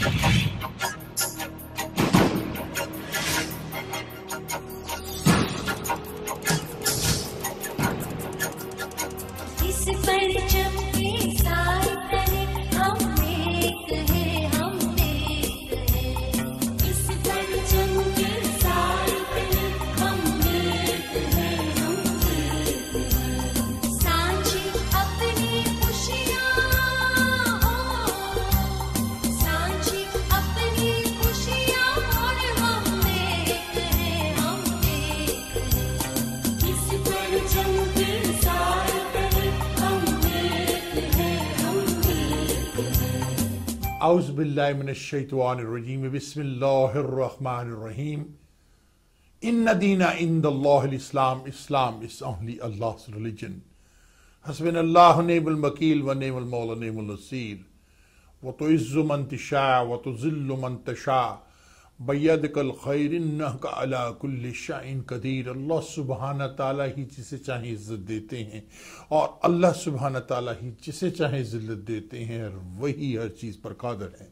औज़ु बिल्लाहि मिनश्शैतानिर्रजीम बिस्मिल्लाहिर्रहमानिर्रहीम इन्ना दीना इंदल्लाहिल इस्लाम इस्लाम इज ओनली अल्लाह's religion हस्बुनल्लाहु निअमल वकील व निअमल मौला निअमल नसीर व तुइज़्ज़ु मन तशा व तुज़िल्लु मन तशा बियदिकल खैर इन्नका अला कुल्लि शैइन कदीर। अल्लाह सुब्हाना ताला ही जिसे चाहे इज्जत देते हैं और अल्लाह सुब्हाना ताला ही जिसे चाहे जिल्लत देते हैं और वही हर चीज पर कादिर है।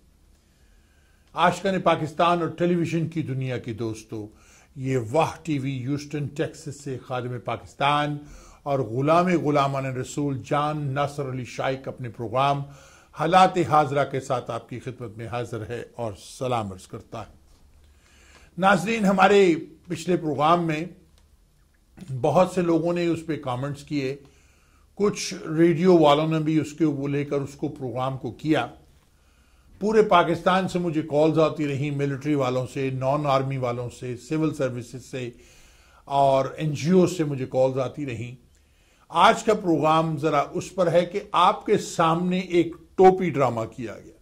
आशिकान पाकिस्तान और टेलीविजन की दुनिया के दोस्तों, ये वाह टीवी ह्यूस्टन टेक्सास से खादिम पाकिस्तान और गुलामान रसूल जान नासर अली शाइक अपने प्रोग्राम हालात हाजरा के साथ आपकी खिदमत में हाजिर है और सलाम अर्ज करता है। नाजरीन, हमारे पिछले प्रोग्राम में बहुत से लोगों ने उस पर कमेंट्स किए, कुछ रेडियो वालों ने भी उसके लेकर उसको प्रोग्राम को किया। पूरे पाकिस्तान से मुझे कॉल्स आती रही, मिलिट्री वालों से, नॉन आर्मी वालों से, सिविल सर्विसेज से और एनजीओ से मुझे कॉल्स आती रही। आज का प्रोग्राम जरा उस पर है कि आपके सामने एक टोपी ड्रामा किया गया।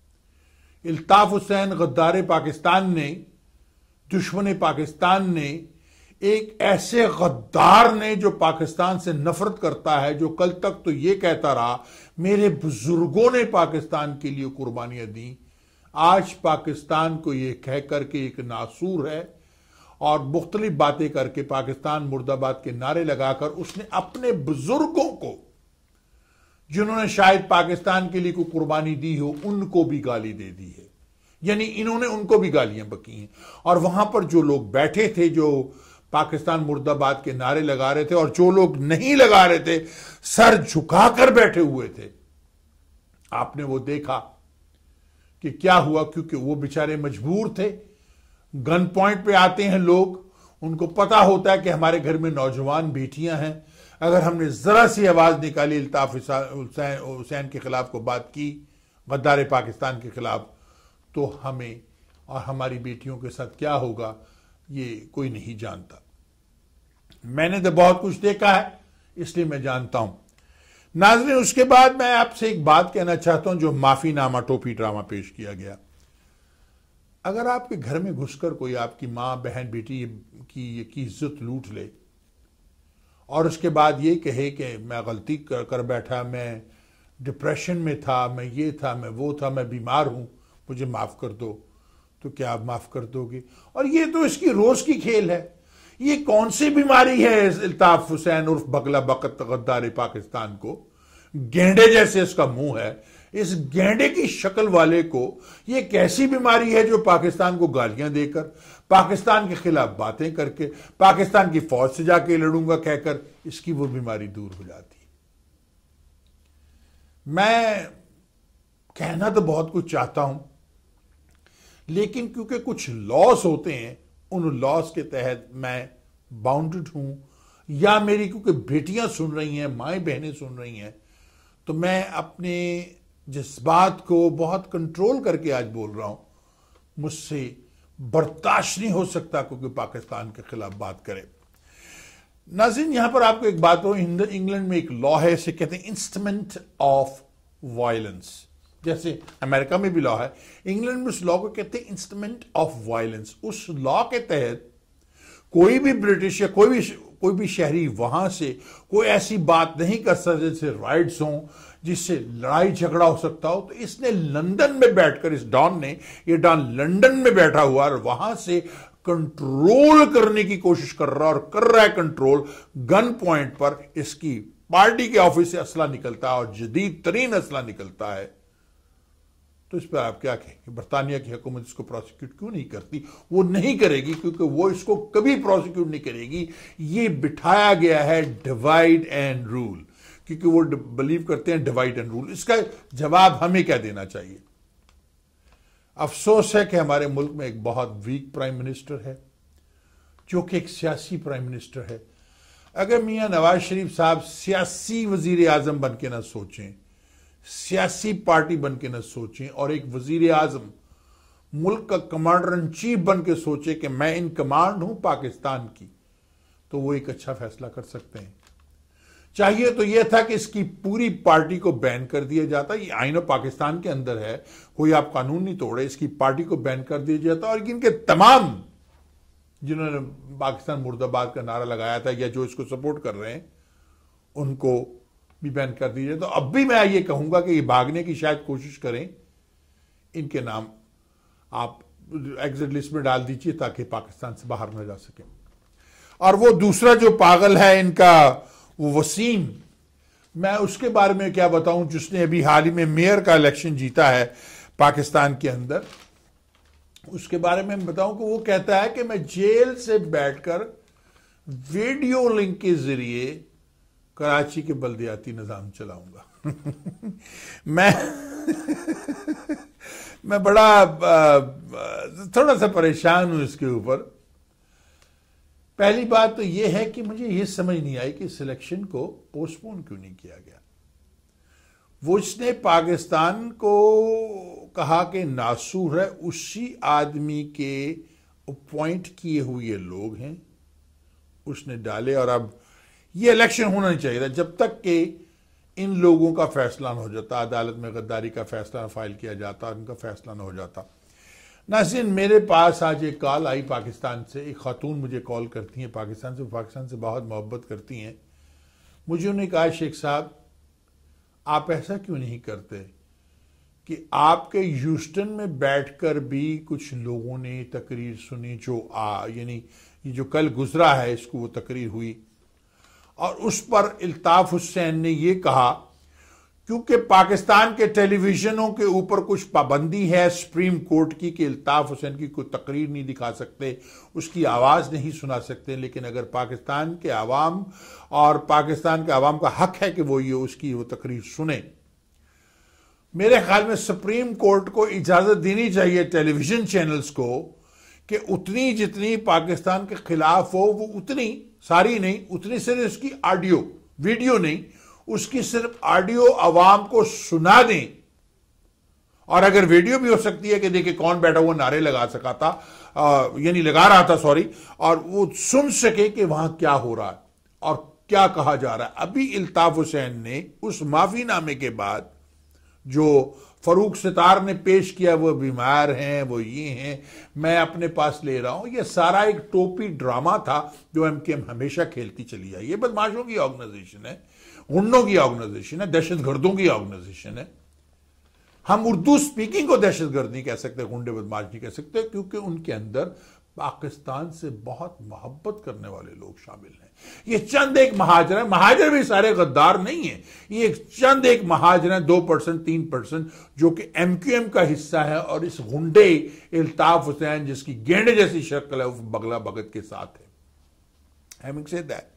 इल्ताफ हुसैन गद्दार पाकिस्तान ने, दुश्मन पाकिस्तान ने, एक ऐसे गद्दार ने जो पाकिस्तान से नफरत करता है, जो कल तक तो ये कहता रहा मेरे बुजुर्गों ने पाकिस्तान के लिए कुर्बानियां दी, आज पाकिस्तान को ये कह करके एक नासूर है और मुख्तलिफ बातें करके पाकिस्तान मुर्दाबाद के नारे लगाकर उसने अपने बुजुर्गों को, जिन्होंने शायद पाकिस्तान के लिए कोई कुर्बानी दी हो, उनको भी गाली दे दी है। यानी इन्होंने उनको भी गालियां बकी हैं। और वहां पर जो लोग बैठे थे, जो पाकिस्तान मुर्दाबाद के नारे लगा रहे थे, और जो लोग नहीं लगा रहे थे, सर झुकाकर बैठे हुए थे, आपने वो देखा कि क्या हुआ। क्योंकि वो बेचारे मजबूर थे। गन पॉइंट पे आते हैं लोग, उनको पता होता है कि हमारे घर में नौजवान बेटियां हैं, अगर हमने जरा सी आवाज निकाली, इल्ताफ हुसैन के खिलाफ को बात की, गद्दार पाकिस्तान के खिलाफ, तो हमें और हमारी बेटियों के साथ क्या होगा ये कोई नहीं जानता। मैंने तो बहुत कुछ देखा है, इसलिए मैं जानता हूं। नाज़रीन, उसके बाद मैं आपसे एक बात कहना चाहता हूं, जो माफीनामा टोपी ड्रामा पेश किया गया। अगर आपके घर में घुसकर कोई आपकी मां, बहन, बेटी की इज्जत लूट ले और उसके बाद ये कहे कि मैं गलती कर बैठा, मैं डिप्रेशन में था, मैं ये था, मैं वो था, मैं बीमार हूं, मुझे माफ कर दो, तो क्या आप माफ कर दोगे? और ये तो इसकी रोज की खेल है। ये कौन सी बीमारी है इल्ताफ हुसैन उर्फ बगला बकत गद्दार पाकिस्तान को? गेंडे जैसे इसका मुंह है। इस गेंडे की शक्ल वाले को ये कैसी बीमारी है जो पाकिस्तान को गालियां देकर, पाकिस्तान के खिलाफ बातें करके, पाकिस्तान की फौज से जाके लड़ूंगा कहकर इसकी वो बीमारी दूर हो जाती है। मैं कहना तो बहुत कुछ चाहता हूं, लेकिन क्योंकि कुछ लॉस होते हैं, उन लॉस के तहत मैं बाउंडेड हूं, या मेरी क्योंकि बेटियां सुन रही हैं, माएँ बहनें सुन रही हैं, तो मैं अपने जज्बात को बहुत कंट्रोल करके आज बोल रहा हूं। मुझसे बर्दाश्त नहीं हो सकता क्योंकि पाकिस्तान के खिलाफ बात करे। नाज़रीन, यहां पर आपको एक बात हो, इंग्लैंड में एक लॉ है, इसे कहते हैं इंस्ट्रूमेंट ऑफ वायलेंस। जैसे अमेरिका में भी लॉ है, इंग्लैंड में उस लॉ को कहते हैं इंस्ट्रूमेंट ऑफ वायलेंस। उस लॉ के तहत कोई भी ब्रिटिश या कोई भी शहरी वहां से कोई ऐसी बात नहीं कर सकता जैसे राइट्स हों, जिससे लड़ाई झगड़ा हो सकता हो। तो इसने लंदन में बैठकर, इस डॉन ने, ये डॉन लंदन में बैठा हुआ और वहां से कंट्रोल करने की कोशिश कर रहा और कर रहा है कंट्रोल। गन पॉइंट पर इसकी पार्टी के ऑफिस से असला निकलता है और जदीद तरीन असला निकलता है। तो इस पर आप क्या कहेंगे? बरतानिया की हुकूमत इसको प्रोसिक्यूट क्यों नहीं करती? वो नहीं करेगी क्योंकि वो इसको कभी प्रोसिक्यूट नहीं करेगी। ये बिठाया गया है डिवाइड एंड रूल, क्योंकि वो बिलीव करते हैं डिवाइड एंड रूल। इसका जवाब हमें क्या देना चाहिए? अफसोस है कि हमारे मुल्क में एक बहुत वीक प्राइम मिनिस्टर है, जो कि एक सियासी प्राइम मिनिस्टर है। अगर मियां नवाज शरीफ साहब सियासी वजीर आजम बन के ना सोचें, सियासी पार्टी बन के न सोचें, और एक वजीर आजम मुल्क का कमांडर इन चीफ बन के सोचे कि मैं इन कमांड हूं पाकिस्तान की, तो वो एक अच्छा फैसला कर सकते हैं। चाहिए तो यह था कि इसकी पूरी पार्टी को बैन कर दिया जाता। ये आईन पाकिस्तान के अंदर है, कोई आप कानून नहीं तोड़े, इसकी पार्टी को बैन कर दिया जाता, और इनके तमाम जिन्होंने पाकिस्तान मुर्दाबाद का नारा लगाया था या जो इसको सपोर्ट कर रहे हैं उनको भी बैन कर दीजिए। तो अब भी मैं ये कहूंगा कि ये भागने की शायद कोशिश करें, इनके नाम आप एग्जिट लिस्ट में डाल दीजिए ताकि पाकिस्तान से बाहर न जा सके। और वो दूसरा जो पागल है इनका, वो वसीम, मैं उसके बारे में क्या बताऊं, जिसने अभी हाल ही में मेयर का इलेक्शन जीता है पाकिस्तान के अंदर। उसके बारे में बताऊं कि वो कहता है कि मैं जेल से बैठकर वीडियो लिंक के जरिए कराची के बल्दियाती निजाम चलाऊंगा। मैं बड़ा थोड़ा सा परेशान हूं इसके ऊपर। पहली बात तो यह है कि मुझे यह समझ नहीं आई कि सिलेक्शन को पोस्टपोन क्यों नहीं किया गया। वो इसने पाकिस्तान को कहा कि नासूर है, उसी आदमी के अपॉइंट किए हुए लोग हैं, उसने डाले। और अब ये इलेक्शन होना नहीं चाहिए था जब तक कि इन लोगों का फैसला न हो जाता, अदालत में गद्दारी का फैसला फाइल किया जाता और इनका फैसला न हो जाता। नाज़रीन, मेरे पास आज एक कॉल आई पाकिस्तान से। एक खातून मुझे कॉल करती हैं पाकिस्तान से बहुत मोहब्बत करती हैं। मुझे उन्हें कहा, शेख साहब आप ऐसा क्यों नहीं करते कि आपके ह्यूस्टन में बैठकर भी कुछ लोगों ने तकरीर सुनी, जो यानी ये जो कल गुजरा है इसको वो तकरीर हुई, और उस पर इल्ताफ हुसैन ने ये कहा क्योंकि पाकिस्तान के टेलीविजनों के ऊपर कुछ पाबंदी है सुप्रीम कोर्ट की कि इल्ताफ हुसैन की कोई तकरीर नहीं दिखा सकते, उसकी आवाज़ नहीं सुना सकते, लेकिन अगर पाकिस्तान के आवाम और पाकिस्तान के आवाम का हक है कि वो ये उसकी वो तकरीर सुने। मेरे ख्याल में सुप्रीम कोर्ट को इजाज़त देनी चाहिए टेलीविजन चैनल्स को कि उतनी जितनी पाकिस्तान के खिलाफ हो वो उतनी, सारी नहीं, उतनी सिर्फ उसकी ऑडियो, वीडियो नहीं, उसकी सिर्फ ऑडियो आवाम को सुना दें। और अगर वीडियो भी हो सकती है कि देखिए कौन बैठा हुआ नारे लगा सका था, यानी लगा रहा था सॉरी, और वो सुन सके कि वहां क्या हो रहा है और क्या कहा जा रहा है। अभी इल्ताफ हुसैन ने उस माफीनामे के बाद जो फरूक सितार ने पेश किया, वो बीमार हैं, वो ये हैं, मैं अपने पास ले रहा हूं, ये सारा एक टोपी ड्रामा था जो एमकेएम हमेशा खेलती चली आई। ये बदमाशों की ऑर्गेनाइजेशन है, गुंडों की ऑर्गेनाइजेशन है, दहशतगर्दों की ऑर्गेनाइजेशन है। हम उर्दू स्पीकिंग को दहशतगर्द नहीं कह सकते, गुंडे बदमाश नहीं कह सकते, क्योंकि उनके अंदर पाकिस्तान से बहुत मोहब्बत करने वाले लोग शामिल हैं। ये चंद एक महाजर है, महाजर भी सारे गद्दार नहीं है, ये चंद एक महाजर है 2% 3% जो कि एमक्यूएम का हिस्सा है, और इस गुंडे इल्ताफ हुसैन जिसकी गेंडे जैसी शक्ल है वो बगला भगत के साथ है। Having said that,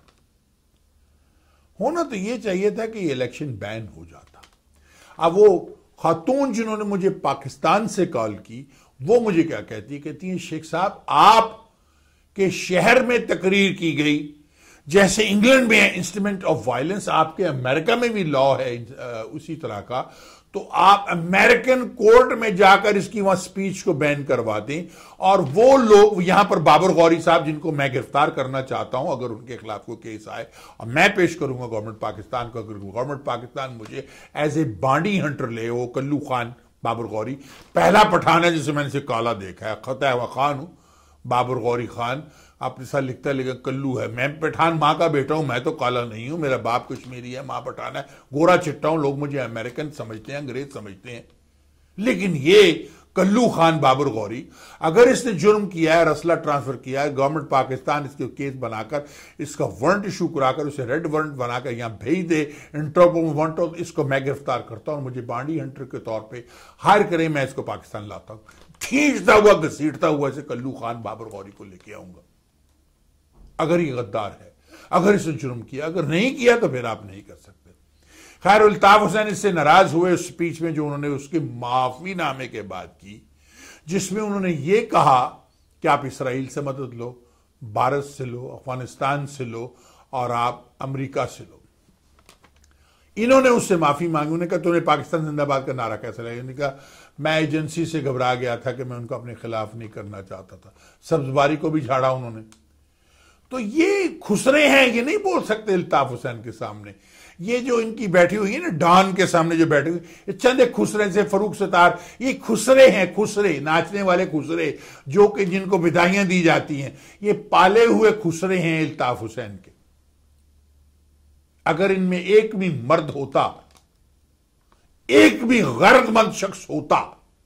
होना तो ये चाहिए था कि ये इलेक्शन बैन हो जाता। अब वो खातून जिन्होंने मुझे पाकिस्तान से कॉल की, वो मुझे क्या कहती है, शेख साहब आप के शहर में तकरीर की गई, जैसे इंग्लैंड में है इंस्ट्रूमेंट ऑफ वायलेंस, आपके अमेरिका में भी लॉ है उसी तरह का, तो आप अमेरिकन कोर्ट में जाकर इसकी वहां स्पीच को बैन करवा दें। और वो लोग यहां पर बाबर गौरी साहब, जिनको मैं गिरफ्तार करना चाहता हूं, अगर उनके खिलाफ कोई केस आए और मैं पेश करूंगा गवर्नमेंट पाकिस्तान को, अगर गवर्नमेंट पाकिस्तान मुझे एज ए बांडी हंटर ले, वो कल्लू खान बाबर गौरी पहला पठान है जिसे मैंने से काला देखा है, खता हुआ खान हूं, बाबर गौरी खान अपने साथ लिखता है लेकिन कल्लू है। मैं पठान माँ का बेटा हूं, मैं तो काला नहीं हूं, मेरा बाप कश्मीरी है, माँ पठान है, गोरा चिट्टा हूं, लोग मुझे अमेरिकन समझते हैं, अंग्रेज समझते हैं, लेकिन ये कल्लू खान बाबर गौरी, अगर इसने जुर्म किया है और असला ट्रांसफर किया है, गवर्नमेंट पाकिस्तान इसके केस बनाकर इसका वारंट इशू कराकर उसे रेड वारंट बनाकर यहां भेज दे, इंटरपोल में वारंट हो, इसको मैं गिरफ्तार करता हूं और मुझे बांडी हंटर के तौर पर हायर करें, मैं इसको पाकिस्तान लाता हूं, खींचता हुआ घसीटता हुआ इसे कल्लू खान बाबर गौरी को लेके आऊंगा। अगर ये गद्दार है, अगर इसने जुर्म किया, अगर नहीं किया तो फिर आप नहीं कर सकते। खैर, अल्ताफ हुसैन इससे नाराज हुए उस स्पीच में जो उन्होंने उसके माफीनामे के बाद की, जिसमें उन्होंने ये कहा कि आप इसराइल से मदद लो, भारत से लो, अफगानिस्तान से लो और आप अमेरिका से लो। इन्होंने उससे माफी मांगी। उन्होंने कहा तूने पाकिस्तान जिंदाबाद का नारा कैसे लगाया? उन्होंने कहा मैं एजेंसी से घबरा गया था कि मैं उनको अपने खिलाफ नहीं करना चाहता था। सब्जबारी को भी झाड़ा उन्होंने। तो ये खुसरे हैं, ये नहीं बोल सकते अल्ताफ हुसैन के सामने। ये जो इनकी बैठी हुई है ना, डॉन के सामने जो बैठी हुई, चंद एक खुसरे से फरूक सतार, ये खुसरे हैं, खुसरे, नाचने वाले खुसरे, जो कि जिनको विदाइयां दी जाती हैं, ये पाले हुए खुसरे हैं अल्ताफ हुसैन के। अगर इनमें एक भी मर्द होता, एक भी गैरतमंद शख्स होता,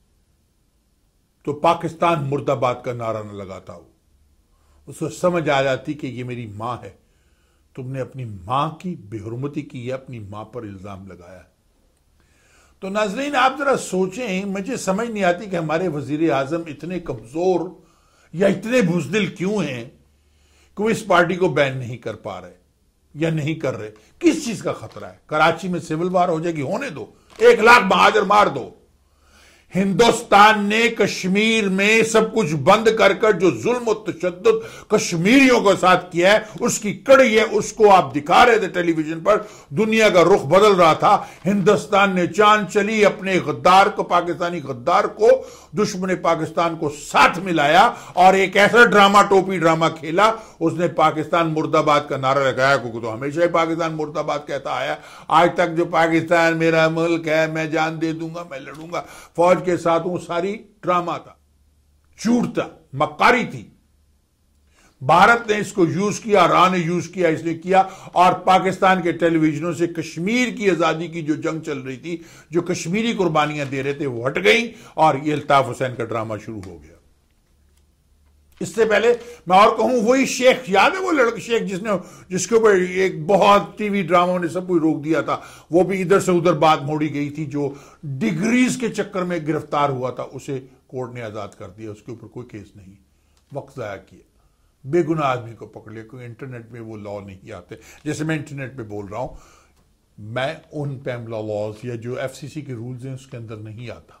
तो पाकिस्तान मुर्दाबाद का नारा न लगाता हो। उसको समझ आ जाती कि ये मेरी मां है, तुमने अपनी मां की बेहुरमती की है, अपनी मां पर इल्जाम लगाया है। तो नाजरीन, आप जरा सोचें, मुझे समझ नहीं आती कि हमारे वजीर आजम इतने कमजोर या इतने बुजदिल क्यों हैं कि वो इस पार्टी को बैन नहीं कर पा रहे या नहीं कर रहे। किस चीज का खतरा है? कराची में सिविल वार हो जाएगी, होने दो, 1 लाख महाजर मार दो। हिंदुस्तान ने कश्मीर में सब कुछ बंद कर कर जो जुल्म और तशद्दुद कश्मीरियों के साथ किया है, उसकी कड़ी है, उसको आप दिखा रहे थे टेलीविजन पर। दुनिया का रुख बदल रहा था। हिंदुस्तान ने चांद चली अपने गद्दार को, पाकिस्तानी गद्दार को, दुश्मन पाकिस्तान को साथ मिलाया और एक ऐसा ड्रामा, टोपी ड्रामा खेला। उसने पाकिस्तान मुर्दाबाद का नारा लगाया, क्योंकि तो हमेशा ही पाकिस्तान मुर्दाबाद कहता आया। आज तक जो पाकिस्तान मेरा मुल्क है, मैं जान दे दूंगा, मैं लड़ूंगा फौज के साथ, वो सारी ड्रामा था, झूठ था, मक्कारी थी। भारत ने इसको यूज किया, रा ने यूज किया, इसने किया। और पाकिस्तान के टेलीविजनों से कश्मीर की आजादी की जो जंग चल रही थी, जो कश्मीरी कुर्बानियां दे रहे थे, वो हट गई और ये अल्ताफ हुसैन का ड्रामा शुरू हो गया। इससे पहले मैं और कहूं, वही शेख, याद है वो लड़का शेख जिसके ऊपर एक बहुत टीवी ड्रामों ने सब कुछ रोक दिया था, वो भी इधर से उधर बात मोड़ी गई थी, जो डिग्रीज के चक्कर में गिरफ्तार हुआ था, उसे कोर्ट ने आजाद कर दिया, उसके ऊपर कोई केस नहीं, वक्त जाया किया, बेगुनाह आदमी को पकड़ लिया। क्योंकि इंटरनेट में वो लॉ नहीं आते, जैसे मैं इंटरनेट पे बोल रहा हूं, मैं उन पैमला लॉज या जो एफसीसी के रूल्स हैं उसके अंदर नहीं आता।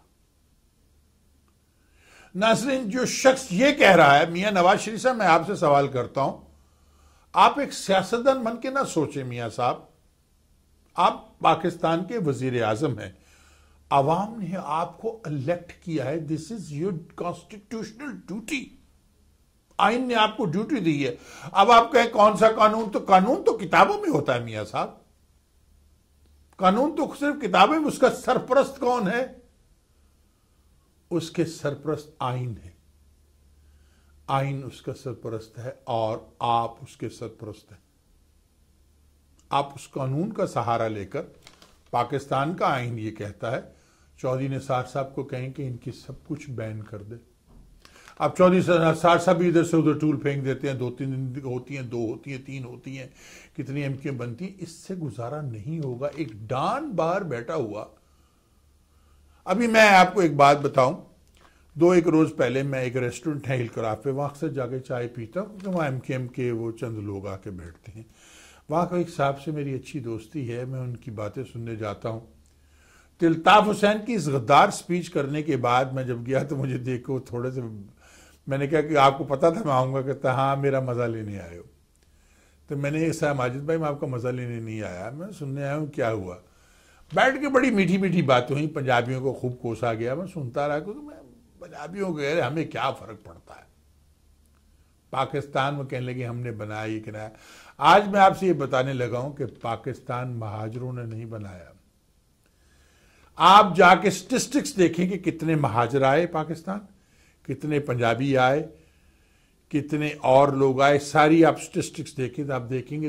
नाज़रीन, जो शख्स ये कह रहा है, मियां नवाज शरीफ साहब, मैं आपसे सवाल करता हूं, आप एक सियासतदान बन के ना सोचें मियां साहब, आप पाकिस्तान के वजीर आजम हैं, आवाम ने आपको इलेक्ट किया है, this is your constitutional duty, आइन ने आपको ड्यूटी दी है। अब आप कहें कौन सा कानून, तो कानून तो किताबों में होता है मियां साहब, कानून तो सिर्फ किताबें में, उसका सरपरस्त कौन है? उसके सरपरस्त आइन है, आइन उसका सरपरस्त है और आप उसके सरपरस्त हैं। आप उस कानून का सहारा लेकर, पाकिस्तान का आइन ये कहता है, चौधरी निसार साहब को कहें कि इनकी सब कुछ बैन कर दे। अब चौधरी निसार साहब भी इधर से उधर टूल फेंक देते हैं, 2-3 दिन होती हैं, 2 होती हैं, 3 होती हैं, कितनी एमक्यू बनती हैं, इससे गुजारा नहीं होगा। एक डॉन बाहर बैठा हुआ, अभी मैं आपको एक बात बताऊं, 2-1 रोज पहले मैं एक रेस्टोरेंट है हिलक्राफ्ट पे, वहां अक्सर जाके चाय पीता हूं, क्योंकि वहाँ एमकेएम के वो चंद लोग आके बैठते हैं। वहां का एक साहब से मेरी अच्छी दोस्ती है, मैं उनकी बातें सुनने जाता हूं। तो अल्ताफ हुसैन की इस गद्दार स्पीच करने के बाद मैं जब गया तो मुझे देखो थोड़े से, मैंने कहा कि आपको पता था मैं आऊंगा? कहता हाँ, मेरा मजा लेने आए हो। तो मैंने कहा माजिद भाई, मैं आपका मजा लेने नहीं आया, मैं सुनने आया हूँ, क्या हुआ? बैठ के बड़ी मीठी मीठी बातें हुई, पंजाबियों को खूब कोसा गया, मैं सुनता रहा, क्योंकि मैं पंजाबियों के हमें क्या फर्क पड़ता है, पाकिस्तान में कहने लगे हमने बनाया ये बनाया। आज मैं आपसे ये बताने लगा हूं कि पाकिस्तान महाजरों ने नहीं बनाया। आप जाके स्टेटिस्टिक्स देखें कि कितने महाजर आए पाकिस्तान, कितने पंजाबी आए, कितने और लोग आए, सारी आप स्टेटिस्टिक्स देखें तो आप देखेंगे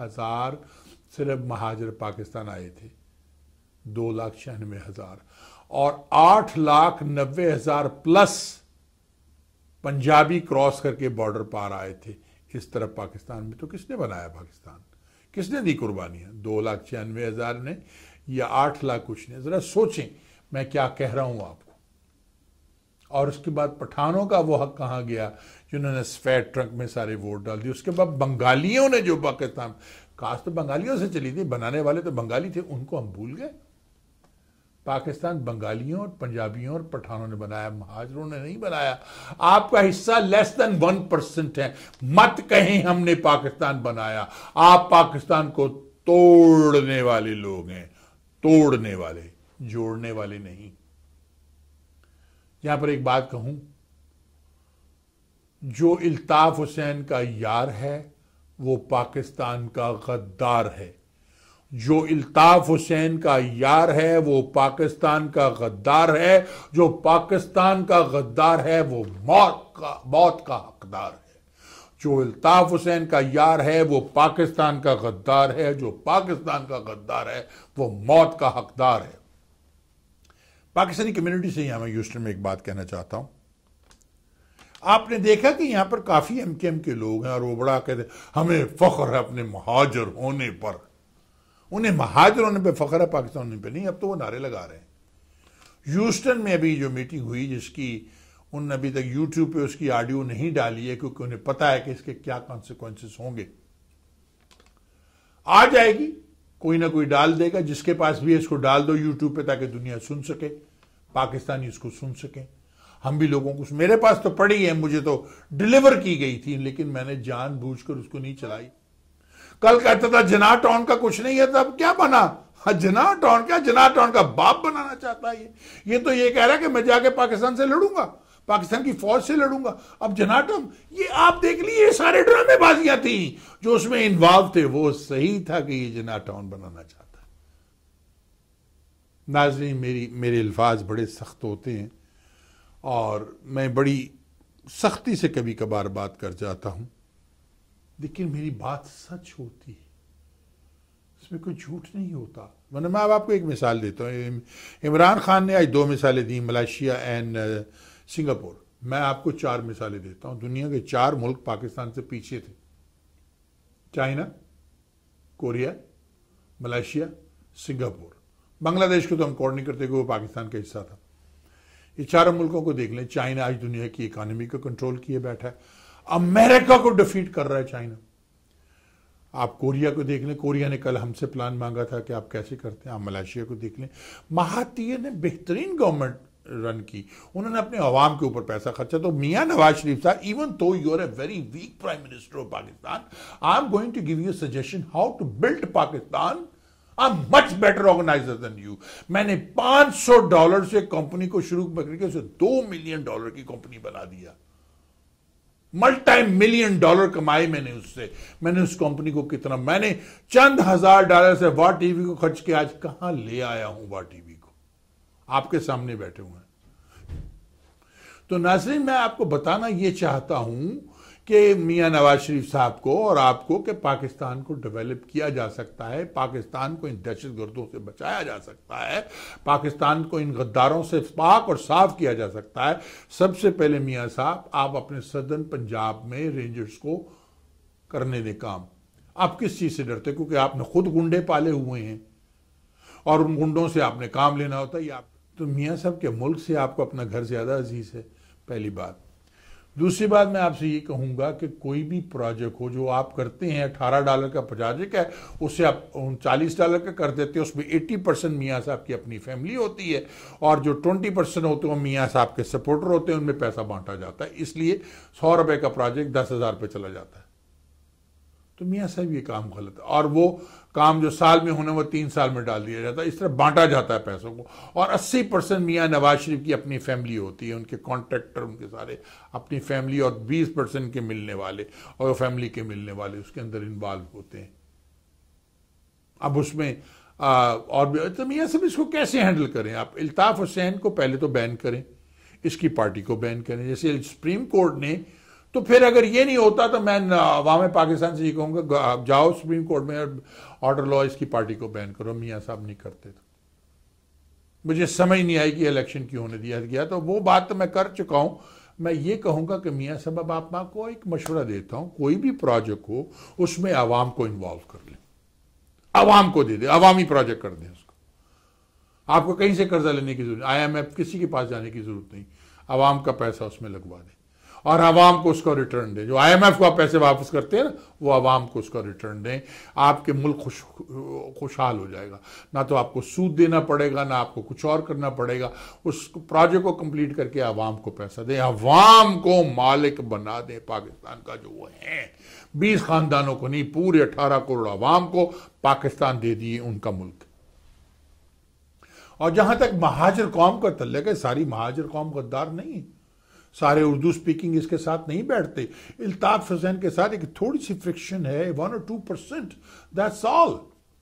2,96,000 सिर्फ महाजर पाकिस्तान आए थे, 2,96,000। और 8,90,000 प्लस पंजाबी क्रॉस करके बॉर्डर पार आए थे इस तरफ पाकिस्तान में। तो किसने बनाया पाकिस्तान, किसने दी कुर्बानियां? 2,96,000 ने या 8 लाख कुछ ने? जरा सोचें मैं क्या कह रहा हूं आपको। और उसके बाद पठानों का वो हक कहां गया जिन्होंने सफेद ट्रंक में सारे वोट डाल दिए। उसके बाद बंगालियों ने जो पाकिस्तान, काश तो बंगालियों से चली थी, बनाने वाले तो बंगाली थे, उनको हम भूल गए। पाकिस्तान बंगालियों और पंजाबियों और पठानों ने बनाया, महाजरों ने नहीं बनाया। आपका हिस्सा लेस देन 1% है। मत कहें हमने पाकिस्तान बनाया, आप पाकिस्तान को तोड़ने वाले लोग हैं, तोड़ने वाले, जोड़ने वाले नहीं। यहां पर एक बात कहूं, जो इल्ताफ हुसैन का यार है वो पाकिस्तान का गद्दार है। जो इल्ताफ हुसैन का यार है वो पाकिस्तान का गद्दार है। जो पाकिस्तान का गद्दार है वो मौत का हकदार है। जो इल्ताफ हुसैन का यार है वो पाकिस्तान का गद्दार है। जो पाकिस्तान का गद्दार है वो मौत का हकदार है। पाकिस्तानी कम्युनिटी से यहां मैं ह्यूस्टन में एक बात कहना चाहता हूं। आपने देखा कि यहां पर काफी एमकेएम के लोग हैं और वो बड़ा कहते हमें फख्र है अपने महाजर होने पर। उन्हें महाजर होने पे फख्र है, पाकिस्तान होने पे नहीं। अब तो वो नारे लगा रहे हैं। ह्यूस्टन में अभी जो मीटिंग हुई, जिसकी उन्होंने अभी तक यूट्यूब पे उसकी ऑडियो नहीं डाली है क्योंकि उन्हें पता है कि इसके क्या कॉन्सिक्वेंसेस होंगे। आ जाएगी, कोई ना कोई डाल देगा, जिसके पास भी है इसको डाल दो यूट्यूब पे ताकि दुनिया सुन सके, पाकिस्तानी इसको सुन सके। हम भी लोगों को, मेरे पास तो पड़ी है, मुझे तो डिलीवर की गई थी, लेकिन मैंने जानबूझकर उसको नहीं चलाई। कल कहता था जना टाउन का कुछ नहीं है, तब क्या बना? हाँ, जना टाउन क्या, जना टाउन का बाप बनाना चाहता है ये तो ये कह रहा है कि मैं जाके पाकिस्तान से लड़ूंगा, पाकिस्तान की फौज से लड़ूंगा। अब जना टाउन, ये आप देख लीजिए, ये सारे ड्रामेबाजियां थी जो उसमें इन्वॉल्व थे। वो सही था कि ये जना टाउन बनाना चाहता है। नाज़रीन, मेरे अल्फाज बड़े सख्त होते हैं और मैं बड़ी सख्ती से कभी कभार बात कर जाता हूं, लेकिन मेरी बात सच होती है, इसमें कोई झूठ नहीं होता। वरना मैं अब आपको एक मिसाल देता हूँ। इमरान खान ने आज 2 मिसालें दी, मलेशिया एंड सिंगापुर। मैं आपको 4 मिसालें देता हूँ। दुनिया के 4 मुल्क पाकिस्तान से पीछे थे, China, Korea, Malaysia, Singapore. Bangladesh को तो हम कॉल नहीं करते कि वो पाकिस्तान का हिस्सा था। ये 4 मुल्कों को देख लें। चाइना आज दुनिया की इकोनॉमी को कंट्रोल किए बैठा है, अमेरिका को डिफीट कर रहा है चाइना। आप कोरिया को देख लें, कोरिया ने कल हमसे प्लान मांगा था कि आप कैसे करते हैं। आप मलेशिया को देख लें, महातीर ने बेहतरीन गवर्नमेंट रन की, उन्होंने अपने अवाम के ऊपर पैसा खर्चा। तो मियां नवाज शरीफ साहब, even though you are a very weak prime minister of Pakistan, I am going to give you suggestion how to build Pakistan. I am much better organiser than you. मैंने $500 से कंपनी को शुरू करके उसे $2 मिलियन की कंपनी बना दिया। $multi-million कमाए मैंने उससे। मैंने उस कंपनी को कितना, मैंने चंद $1000 से वाह टीवी को खर्च के आज कहां ले आया हूं वाह टीवी को, आपके सामने बैठे हुए हैं। तो नाज़रीन, मैं आपको बताना यह चाहता हूं कि मियां नवाज शरीफ साहब को और आपको कि पाकिस्तान को डेवलप किया जा सकता है, पाकिस्तान को इन दहशतगर्दों से बचाया जा सकता है, पाकिस्तान को इन गद्दारों से पाक और साफ किया जा सकता है। सबसे पहले मियां साहब, आप अपने सदर्न पंजाब में रेंजर्स को करने दें काम। आप किस चीज से डरते? क्योंकि आपने खुद गुंडे पाले हुए हैं और उन गुंडों से आपने काम लेना होता है। आप तो मियां साहब के मुल्क से आपको अपना घर ज्यादा अजीज है, पहली बात। दूसरी बात, मैं आपसे ये कहूंगा कि कोई भी प्रोजेक्ट हो जो आप करते हैं, $18 का प्रोजेक्ट है, उससे आप $40 का कर देते हैं, उसमें 80% मियाँ साहब की अपनी फैमिली होती है और जो 20% होते हैं वो मियाँ साहब के सपोर्टर होते हैं, उनमें पैसा बांटा जाता है। इसलिए $100 का प्रोजेक्ट 10,000 पे चला जाता है। तो मियाँ साहब ये काम गलत है, और वो काम जो साल में होने वो 3 साल में डाल दिया जाता है। इस तरह बांटा जाता है पैसों को। और 80% मियाँ नवाज शरीफ की अपनी फैमिली होती है, उनके कॉन्ट्रैक्टर उनके सारे अपनी फैमिली, और 20% के मिलने वाले और फैमिली के मिलने वाले उसके अंदर इन्वॉल्व होते हैं। अब उसमें और भी, तो मियाँ साहब इसको कैसे हैंडल करें? आप इल्ताफ हुसैन को पहले तो बैन करें, इसकी पार्टी को बैन करें जैसे सुप्रीम कोर्ट ने। तो फिर अगर ये नहीं होता तो मैं अवाम पाकिस्तान से ये कहूँगा, जाओ सुप्रीम कोर्ट में ऑर्डर लो, इसकी पार्टी को बैन करो। मियाँ साहब नहीं करते तो मुझे समझ नहीं आई कि इलेक्शन क्यों होने दिया गया। तो वो बात तो मैं कर चुका हूं। मैं ये कहूंगा कि मियाँ साहब, अब आप आपको एक मशवरा देता हूं, कोई भी प्रोजेक्ट हो उसमें आवाम को इन्वॉल्व कर लें, आवाम को दे दे, आवामी प्रोजेक्ट कर दें उसको। आपको कहीं से कर्जा लेने की जरूरत, IMF किसी के पास जाने की जरूरत नहीं, आवाम का पैसा उसमें लगवा दें और आवाम को उसका रिटर्न दें। जो IMF को आप पैसे वापस करते हैं ना, वो आवाम को उसका रिटर्न दें। आपके मुल्क खुशहाल हो जाएगा। ना तो आपको सूद देना पड़ेगा, ना आपको कुछ और करना पड़ेगा। उस प्रोजेक्ट को कंप्लीट करके आवाम को पैसा दें, आवाम को मालिक बना दें पाकिस्तान का। जो वो है 20 खानदानों को नहीं, पूरे 18 करोड़ आवाम को पाकिस्तान दे दिए उनका मुल्क। और जहां तक महाजर कौम का तल्लुक है, सारी महाजर कौम गद्दार नहीं है, सारे उर्दू स्पीकिंग इसके साथ नहीं बैठते। इल्ताफ हुसैन के साथ एक थोड़ी सी फ्रिक्शन है, 1 or 2%, दैट्स ऑल।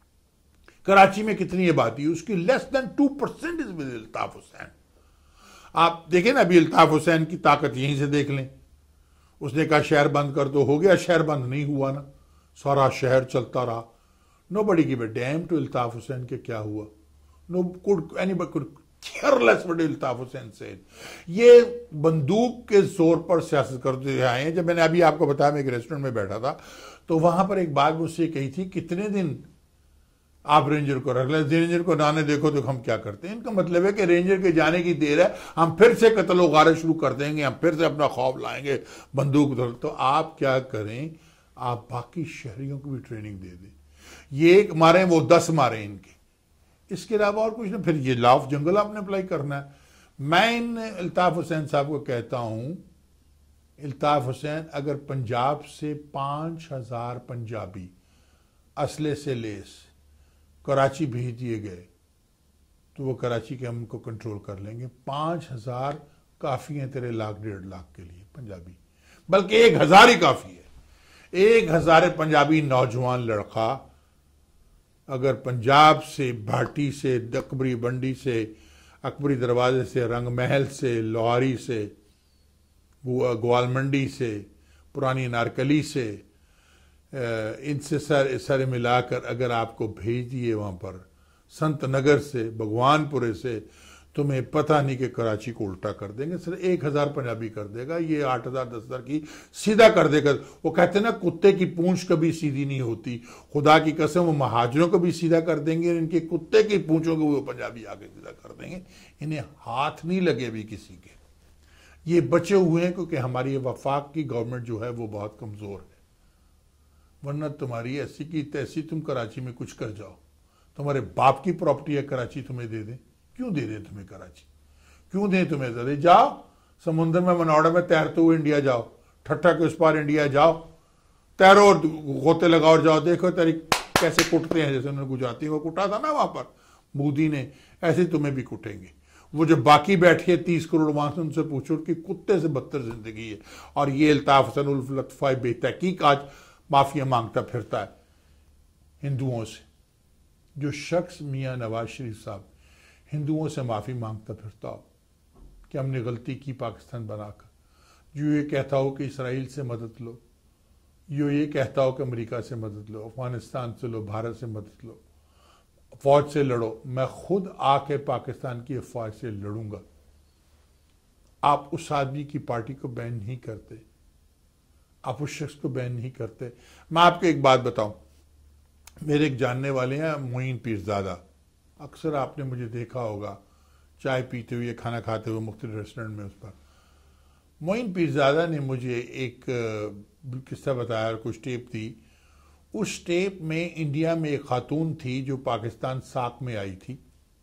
कराची में कितनी आबादी है उसकी, less than 2% is with Altaf Hussain. आप देखें ना, अभी इल्ताफ हुसैन की ताकत यहीं से देख लें। उसने कहा शहर बंद कर दो, हो गया, शहर बंद नहीं हुआ ना, सारा शहर चलता रहा। Nobody give a damn to Altaf Hussain के क्या हुआ। No could anybody could care less what Altaf Hussain said. ये बंदूक के जोर पर सियासत करते आए हैं। जब मैंने अभी आपको बताया, मैं एक रेस्टोरेंट में बैठा था, तो वहां पर एक बात मुझसे कही थी, कितने दिन आप रेंजर को रख ले, रेंजर को नाने देखो तो हम क्या करते हैं। इनका मतलब है कि रेंजर के जाने की देर है, हम फिर से कत्ल गारे शुरू कर देंगे, हम फिर से अपना खौफ लाएंगे बंदूक। तो आप क्या करें, आप बाकी शहरियों को भी ट्रेनिंग दे दें। ये एक मारे वो 10 मारे इनके, इसके अलावा और कुछ ना। फिर ये लॉ ऑफ जंगल आपने अप्लाई करना है। मैं इन इल्ताफ हुसैन साहब को कहता हूं, इल्ताफ हुसैन, अगर पंजाब से 5000 पंजाबी असले से लेस कराची भेज दिए गए तो वो कराची के अमन को कंट्रोल कर लेंगे। 5000 काफी हैं तेरे 1,00,000-1.5 लाख के लिए पंजाबी, बल्कि 1000 ही काफी है। 1000 पंजाबी नौजवान लड़का अगर पंजाब से, भाटी से, अकबरी बंडी से, अकबरी दरवाजे से, रंग महल से, लोहारी से, ग्वालमंडी से, पुरानी नारकली से, इनसे सारे मिलाकर अगर आपको भेज दिए वहां पर, संत नगर से, भगवानपुरे से, तुम्हें पता नहीं कि कराची को उल्टा कर देंगे। सिर्फ 1000 पंजाबी कर देगा, ये 8000 10,000 की सीधा कर देगा। वो कहते हैं ना, कुत्ते की पूंछ कभी सीधी नहीं होती। खुदा की कसम, वो महाजरों को भी सीधा कर देंगे, इनके कुत्ते की पूंछों को वो पंजाबी आगे सीधा कर देंगे। इन्हें हाथ नहीं लगे भी किसी के। ये बचे हुए हैं क्योंकि हमारी वफाक की गवर्नमेंट जो है वो बहुत कमजोर है। वरना तुम्हारी ऐसी की तैसी, तुम कराची में कुछ कर जाओ, तुम्हारे बाप की प्रॉपर्टी है कराची, तुम्हें दे दें। क्यों दे दें तुम्हें कराची, क्यों दें तुम्हें? दे जाओ समुद्र में मनौड़ा में तैरते हुए इंडिया जाओ, ठट्ठा के उस पार इंडिया जाओ, तैरो और गोते लगाओ और जाओ, देखो तेरी कैसे कुटते हैं। जैसे उन्होंने गुजराती को कुटा था ना वहां पर मोदी ने, ऐसे तुम्हें भी कुटेंगे। वो जो बाकी बैठे 30 करोड़ वहां से, उनसे पूछो कि कुत्ते से बदतर जिंदगी है। और ये अल्ताफ हुसैन उल्फ लत्फा बेतहकीक आज माफिया मांगता फिरता है हिंदुओं से। जो शख्स मियाँ नवाज शरीफ साहब हिंदुओं से माफी मांगता फिरता हो कि हमने गलती की पाकिस्तान बनाकर, जो ये कहता हो कि इसराइल से मदद लो, जो ये कहता हो कि अमेरिका से मदद लो, अफगानिस्तान से लो, भारत से मदद लो, फौज से लड़ो, मैं खुद आके पाकिस्तान की फौज से लड़ूंगा। आप उस आदमी की पार्टी को बैन नहीं करते, आप उस शख्स को बैन नहीं करते। मैं आपको एक बात बताऊं, मेरे एक जानने वाले हैं मोइन पीरजादा, अक्सर आपने मुझे देखा होगा चाय पीते हुए, खाना खाते हुए मुख्तलिफ रेस्टोरेंट में। उस पर मोइन पीरजादा ने मुझे एक किस्सा बताया और कुछ टेप थी। उस टेप में इंडिया में एक खातून थी जो पाकिस्तान साक में आई थी